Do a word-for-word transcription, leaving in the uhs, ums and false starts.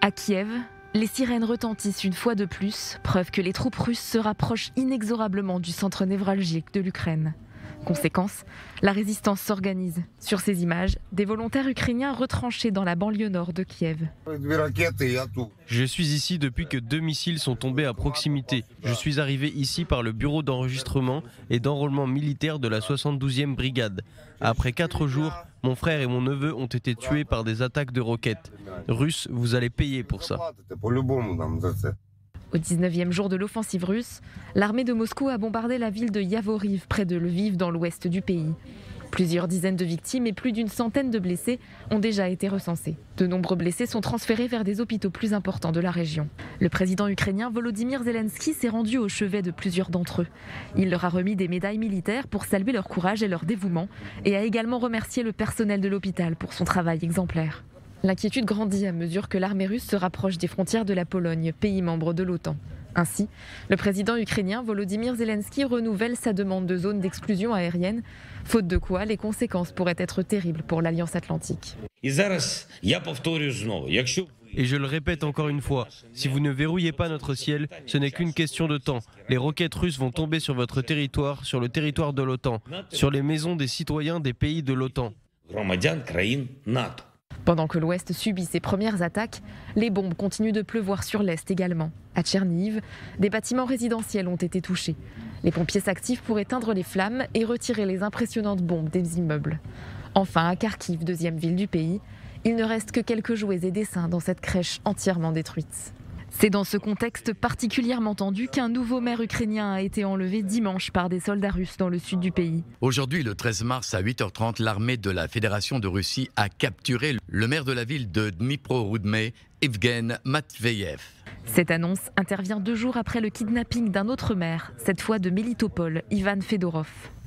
À Kiev, les sirènes retentissent une fois de plus, preuve que les troupes russes se rapprochent inexorablement du centre névralgique de l'Ukraine. Conséquence, la résistance s'organise. Sur ces images, des volontaires ukrainiens retranchés dans la banlieue nord de Kiev. Je suis ici depuis que deux missiles sont tombés à proximité. Je suis arrivé ici par le bureau d'enregistrement et d'enrôlement militaire de la soixante-douzième brigade. Après quatre jours, mon frère et mon neveu ont été tués par des attaques de roquettes. Russes, vous allez payer pour ça. Au dix-neuvième jour de l'offensive russe, l'armée de Moscou a bombardé la ville de Yavoriv, près de Lviv, dans l'ouest du pays. Plusieurs dizaines de victimes et plus d'une centaine de blessés ont déjà été recensés. De nombreux blessés sont transférés vers des hôpitaux plus importants de la région. Le président ukrainien Volodymyr Zelensky s'est rendu au chevet de plusieurs d'entre eux. Il leur a remis des médailles militaires pour saluer leur courage et leur dévouement et a également remercié le personnel de l'hôpital pour son travail exemplaire. L'inquiétude grandit à mesure que l'armée russe se rapproche des frontières de la Pologne, pays membre de l'OTAN. Ainsi, le président ukrainien Volodymyr Zelensky renouvelle sa demande de zone d'exclusion aérienne, faute de quoi les conséquences pourraient être terribles pour l'Alliance Atlantique. Et je le répète encore une fois, si vous ne verrouillez pas notre ciel, ce n'est qu'une question de temps. Les roquettes russes vont tomber sur votre territoire, sur le territoire de l'OTAN, sur les maisons des citoyens des pays de l'OTAN. Pendant que l'Ouest subit ses premières attaques, les bombes continuent de pleuvoir sur l'Est également. À Tchernihiv, des bâtiments résidentiels ont été touchés. Les pompiers s'activent pour éteindre les flammes et retirer les impressionnantes bombes des immeubles. Enfin, à Kharkiv, deuxième ville du pays, il ne reste que quelques jouets et dessins dans cette crèche entièrement détruite. C'est dans ce contexte particulièrement tendu qu'un nouveau maire ukrainien a été enlevé dimanche par des soldats russes dans le sud du pays. Aujourd'hui, le treize mars à huit heures trente, l'armée de la Fédération de Russie a capturé le maire de la ville de Dnipro-Roudme, Evgen Matveyev. Cette annonce intervient deux jours après le kidnapping d'un autre maire, cette fois de Melitopol, Ivan Fedorov.